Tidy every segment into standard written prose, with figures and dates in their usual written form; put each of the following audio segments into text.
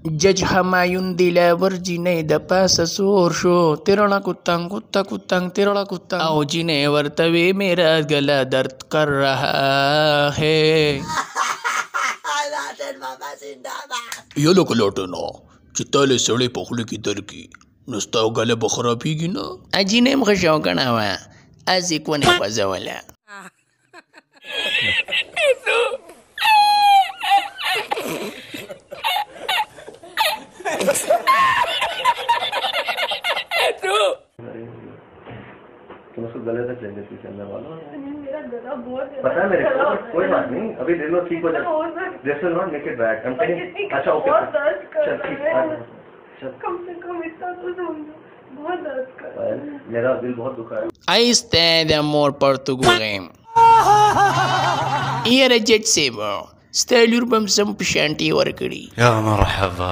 جج همایون دلاور جینۍ د پاسه سور شو تیرړه کتنګ کتا کتنګ تیرړه کتنګ او جینۍ ورته وی میرا گلا درد کر رہا ہے یا لکه لاټنو چې تا له سړی په خوله کې درکي نو ستا ګله به خرابېږي نه. جینۍ هم ښه شوقنه وه هسې کونې خوځوله. तुम उसको गले तक ले लेती चलने वाला मेरा गला बहुत पता है मेरे को कोई बात नहीं अभी ले लो ठीक हो जाए this will not make it bad I am telling अच्छा ओके चल ठीक कम से कम इतना तो समझो बहुत दर्द कर मेरा दिल बहुत दुखा है. Aí está de amor português. Era jet saver. ستایلور بم سم په شانتي ورکړي. یا مرحبا.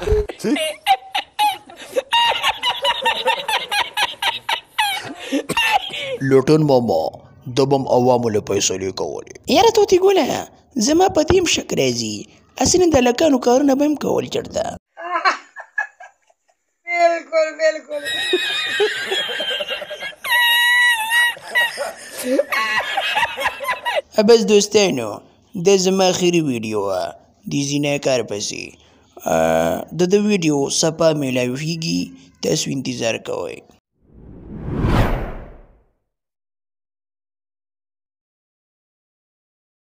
لوټن ماما د بم عوامو له فیصلې کولې. یاره توتي ګوله زما په دې هم شک راځي اصلي د هلکانو کارونه به هم کول چېرته. بالکل بس دوستانو دا زما اخري ویډیو وه د زیناکار پسې د ویډیو سپا میلاویږي تاسو انتظار کوئ.